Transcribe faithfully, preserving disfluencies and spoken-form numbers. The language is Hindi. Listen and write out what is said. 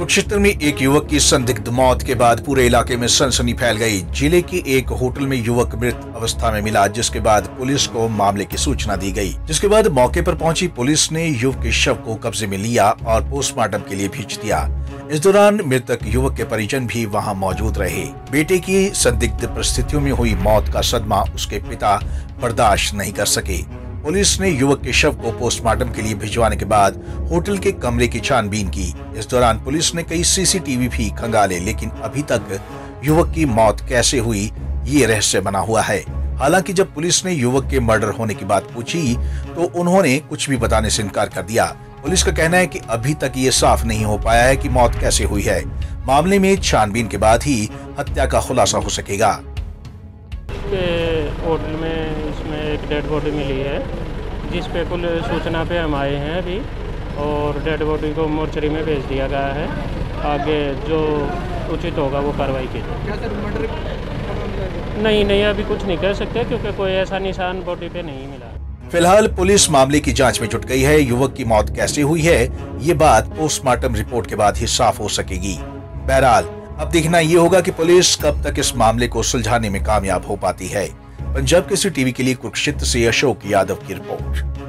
कुरुक्षेत्र में एक युवक की संदिग्ध मौत के बाद पूरे इलाके में सनसनी फैल गई। जिले के एक होटल में युवक मृत अवस्था में मिला, जिसके बाद पुलिस को मामले की सूचना दी गई। जिसके बाद मौके पर पहुंची पुलिस ने युवक के शव को कब्जे में लिया और पोस्टमार्टम के लिए भेज दिया। इस दौरान मृतक युवक के परिजन भी वहां मौजूद रहे। बेटे की संदिग्ध परिस्थितियों में हुई मौत का सदमा उसके पिता बर्दाश्त नहीं कर सके। पुलिस ने युवक के शव को पोस्टमार्टम के लिए भिजवाने के बाद होटल के कमरे की छानबीन की। इस दौरान पुलिस ने कई सीसीटीवी भी खंगाले, लेकिन अभी तक युवक की मौत कैसे हुई ये रहस्य बना हुआ है। हालांकि जब पुलिस ने युवक के मर्डर होने की बात पूछी तो उन्होंने कुछ भी बताने से इनकार कर दिया। पुलिस का कहना है कि अभी तक ये साफ नहीं हो पाया है कि मौत कैसे हुई है। मामले में छानबीन के बाद ही हत्या का खुलासा हो सकेगा। होटल में इसमें एक डेड बॉडी मिली है, जिस पे कुल सूचना पे हम आए हैं अभी, और डेड बॉडी को मोर्चरी में भेज दिया गया है। आगे जो उचित होगा वो कार्रवाई की जाएगी। नहीं नहीं अभी कुछ नहीं कह सकते, क्योंकि कोई ऐसा निशान बॉडी पे नहीं मिला। फिलहाल पुलिस मामले की जांच में जुट गई है। युवक की मौत कैसे हुई है ये बात पोस्टमार्टम रिपोर्ट के बाद ही साफ हो सकेगी। बहरहाल अब देखना ये होगा कि पुलिस कब तक इस मामले को सुलझाने में कामयाब हो पाती है। पंजाब केसरी टीवी के लिए कुरुक्षेत्र से अशोक यादव की रिपोर्ट।